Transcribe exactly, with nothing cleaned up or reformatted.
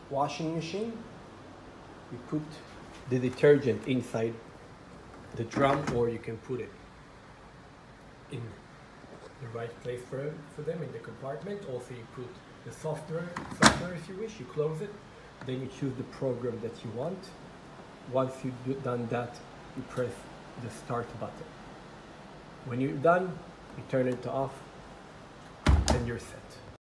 washing machine, you put the detergent inside the drum, or you can put it in the right place for, for them in the compartment. Also, you put the software, software if you wish, you close it, then you choose the program that you want. Once you've done that, you press the start button. When you're done, you turn it off and you're set.